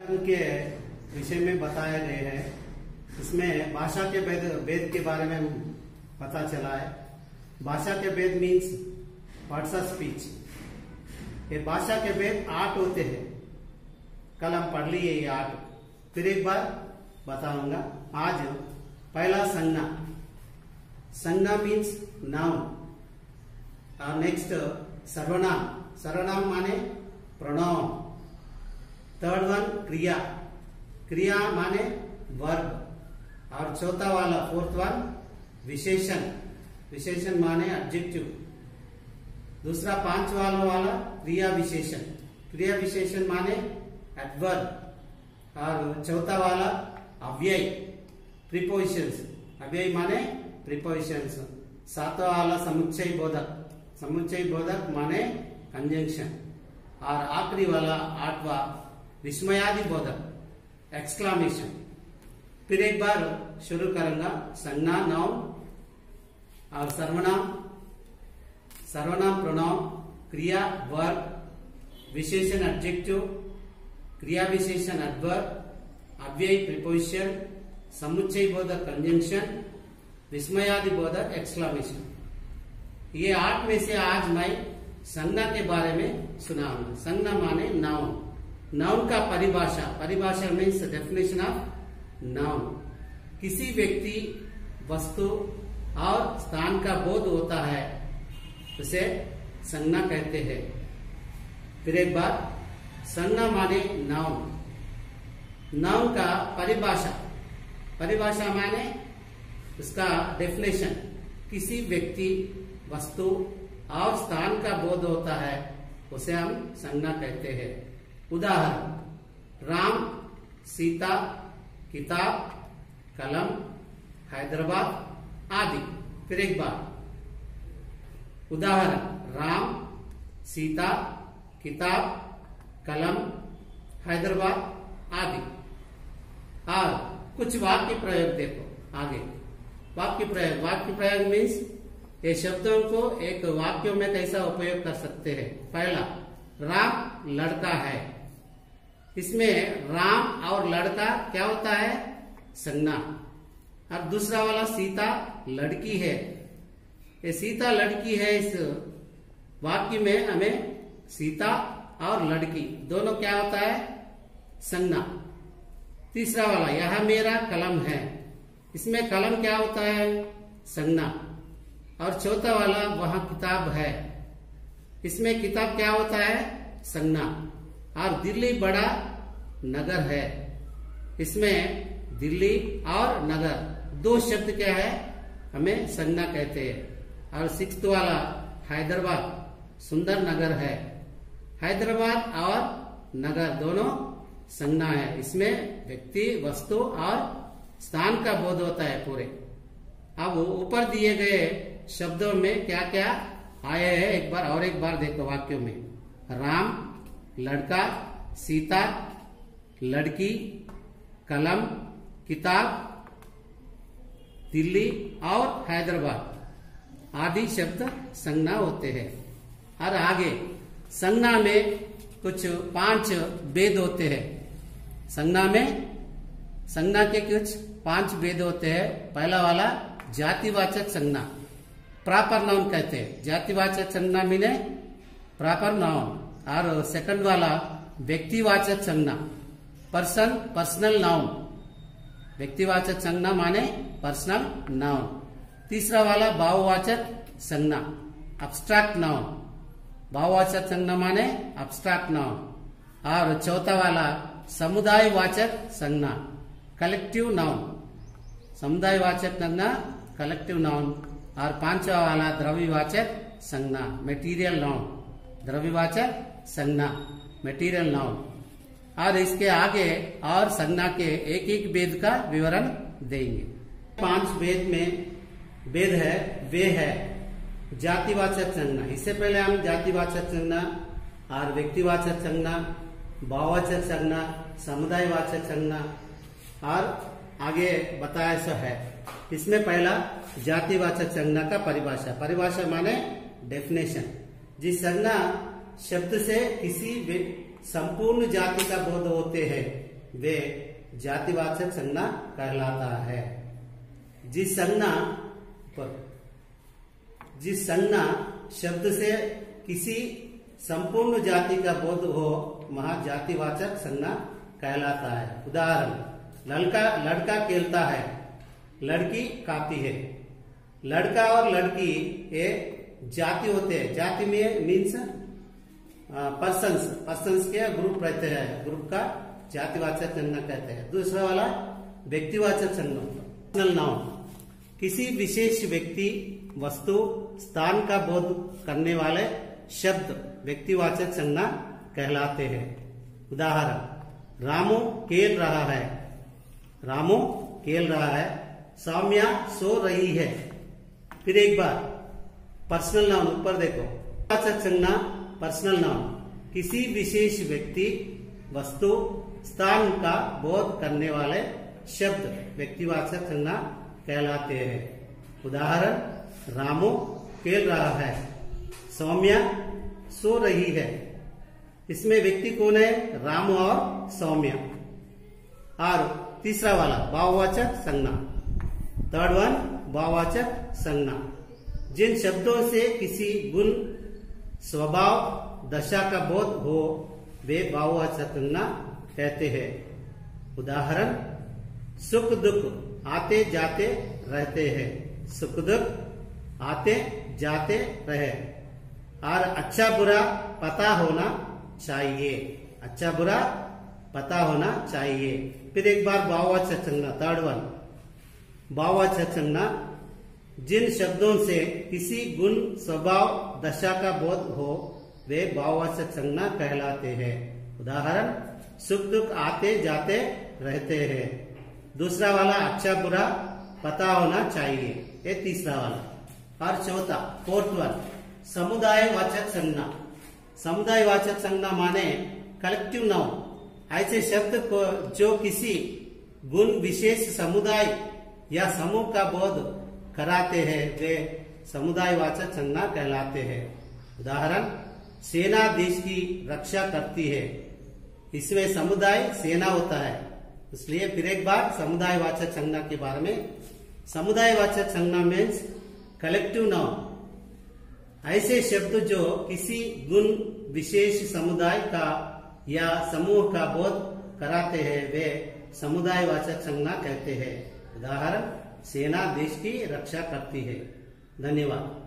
के विषय में बताया गया है। इसमें भाषा के वेद के बारे में पता चला है। भाषा के वेद मीन्स पार्ट्स ऑफ स्पीच। ये भाषा के वेद 8 होते हैं। कल हम पढ़ लिए ये 8, फिर एक बार बताऊंगा। आज पहला संज्ञा। संज्ञा मीन्स नाउन। और नेक्स्ट सर्वनाम। सर्वनाम माने प्रोनाउन। थर्ड वन क्रिया। क्रिया माने वर्ब। और चौथा वाला फोर्थ वन विशेषण। विशेषण माने एडजेक्टिव। दूसरा 5 वाला क्रिया विशेषण। क्रिया विशेषण माने एडवर्ब। और चौथा वाला अव्यय प्रीपोजिशंस। अव्यय माने प्रीपोजिशंस। 7वां वाला समुच्चय बोधक। समुच्चय बोधक माने कंजंक्शन। और आखिरी वाला 8वां विस्मयादि बोधक एक्सक्लामेशन। फिर एक बार शुरू करूंगा। संज्ञा नाउन और सर्वनाम। सर्वनाम प्रोनाउन, क्रिया वर्ब, विशेषण एडजेक्टिव, क्रिया विशेषण एडवर्ब, अव्यय प्रीपोजिशन, समुच्चय बोधक कंजंक्शन, विस्मयादि बोधक एक्सक्लामेशन। ये 8 में से आज मैं संज्ञा के बारे में सुनाऊंगा। संज्ञा माने नाउन। नाउन का परिभाषा। परिभाषा मीन्स डेफिनेशन ऑफ नाउन। किसी व्यक्ति, वस्तु और स्थान का बोध होता है उसे संज्ञा कहते हैं। फिर एक बार, संज्ञा माने नाउन। नाउन का परिभाषा। परिभाषा माने उसका डेफिनेशन। किसी व्यक्ति, वस्तु और स्थान का बोध होता है उसे हम संज्ञा कहते हैं। उदाहरण, राम, सीता, किताब, कलम, हैदराबाद आदि। फिर एक बार, उदाहरण, राम, सीता, किताब, कलम, हैदराबाद आदि। और कुछ वाक्य प्रयोग देखो आगे। वाक्य प्रयोग। वाक्य प्रयोग मीन्स ये शब्दों को एक वाक्यों में कैसा उपयोग कर सकते हैं। पहला, राम लड़का है। इसमें राम और लड़का क्या होता है? संज्ञा। और दूसरा वाला, सीता लड़की है। ये सीता लड़की है, इस वाक्य में हमें सीता और लड़की दोनों क्या होता है? संज्ञा। तीसरा वाला, यह मेरा कलम है। इसमें कलम क्या होता है? संज्ञा। और चौथा वाला, वह किताब है। इसमें किताब क्या होता है? संज्ञा। और दिल्ली बड़ा नगर है। इसमें दिल्ली और नगर दो शब्द क्या है? हमें संज्ञा कहते हैं। और 6th वाला, हैदराबाद सुंदर नगर है। हैदराबाद और नगर दोनों संज्ञा है। इसमें व्यक्ति, वस्तु और स्थान का बोध होता है पूरे। अब ऊपर दिए गए शब्दों में क्या क्या आए हैं एक बार देखो वाक्यों में। राम लड़का, सीता लड़की, कलम, किताब, दिल्ली और हैदराबाद आदि शब्द संज्ञा होते हैं। और आगे संज्ञा में कुछ 5 भेद होते हैं। संज्ञा के कुछ 5 भेद होते हैं। पहला वाला जातिवाचक संज्ञा, प्रॉपर नाउन कहते हैं। जातिवाचक संज्ञा मीने प्रॉपर नाउन। और सेकंड वाला व्यक्तिवाचक संज्ञा, पर्सनल नाउन। व्यक्तिवाचक संज्ञा माने पर्सनल नाउन। तीसरा वाला भाववाचक संज्ञा, अब्स्ट्रैक्ट नाउन। भाववाचक संज्ञा माने अब्स्ट्रैक्ट नाउन। और चौथा वाला समुदायवाचक संज्ञा, कलेक्टिव नाउन। समुदायवाचक संज्ञा, कलेक्टिव नाउन। और 5वां वाला द्रव्यवाचक संज्ञा, मेटीरियल नाउन। द्रव्यवाचक संज्ञा, मेटीरियल नाउन। और इसके आगे और संज्ञा के एक एक भेद का विवरण देंगे। 5 भेद में भेद है, वे है जातिवाचक संज्ञा। इससे पहले हम जातिवाचक संज्ञा और व्यक्तिवाचक संज्ञा, भाववाचक संज्ञा, समुदायवाचक संज्ञा और आगे बताया सो है। इसमें पहला जातिवाचक संज्ञा का परिभाषा। परिभाषा माने डेफिनेशन। जिस संज्ञा शब्द से किसी संपूर्ण जाति का बोध होते हैं वे जातिवाचक संज्ञा कहलाता है। जिस संज्ञा शब्द से किसी संपूर्ण जाति का बोध हो वह जातिवाचक संज्ञा कहलाता है। उदाहरण, लड़का खेलता है, लड़की खाती है। लड़का और लड़की ये जाति होते हैं। जाति में मीन्स पर्सन्स के ग्रुप रहते हैं, ग्रुप का जातिवाचक संज्ञा कहते हैं। दूसरा वाला व्यक्तिवाचक संज्ञा, पर्सनल नाउन, किसी विशेष व्यक्ति, वस्तु, स्थान का बोध करने वाले शब्द व्यक्तिवाचक संज्ञा कहलाते हैं। उदाहरण, रामू खेल रहा है, रामू खेल रहा है। सौम्या सो रही है। फिर एक बार पर्सनल नाउन, ऊपर देखो, वाचक संज्ञा पर्सनल नाउन, किसी विशेष व्यक्ति, वस्तु, स्थान का बोध करने वाले शब्द व्यक्तिवाचक संज्ञा कहलाते हैं। उदाहरण, रामू खेल रहा है, सौम्या सो रही है। इसमें व्यक्ति कौन है? रामू और सौम्या। और तीसरा वाला भाववाचक संज्ञा, थर्ड वन भाववाचक संज्ञा, जिन शब्दों से किसी गुण, स्वभाव, दशा का बोध हो वे भाववाचक संज्ञा कहते हैं। उदाहरण, सुख दुख आते जाते रहते हैं, सुख दुख आते जाते रहे। और अच्छा बुरा पता होना चाहिए, अच्छा बुरा पता होना चाहिए। फिर एक बार भाववाचक संज्ञा, थर्ड वन भाववाचक संज्ञा, जिन शब्दों से किसी गुण, स्वभाव, दशा का बोध हो वे भाववाचक संज्ञा कहलाते हैं। उदाहरण, सुख दुख आते जाते रहते हैं। दूसरा वाला अच्छा बुरा पता होना चाहिए, ये तीसरा वाला। और चौथा, फोर्थ वन समुदायवाचक संज्ञा। समुदायवाचक संज्ञा माने कलेक्टिव नाउन, ऐसे शब्द को जो किसी गुण, विशेष, समुदाय या समूह का बोध कराते हैं वे समुदायवाचक संज्ञा कहलाते हैं। उदाहरण, सेना देश की रक्षा करती है। इसमें समुदाय सेना होता है, इसलिए फिर एक बार समुदायवाचक संज्ञा के बारे में। समुदायवाचक संज्ञा मीन्स कलेक्टिव नाउन, ऐसे शब्द जो किसी गुण, विशेष, समुदाय का या समूह का बोध कराते हैं वे समुदायवाचक संज्ञा कहते हैं। उदाहरण, सेना देश की रक्षा करती है। धन्यवाद।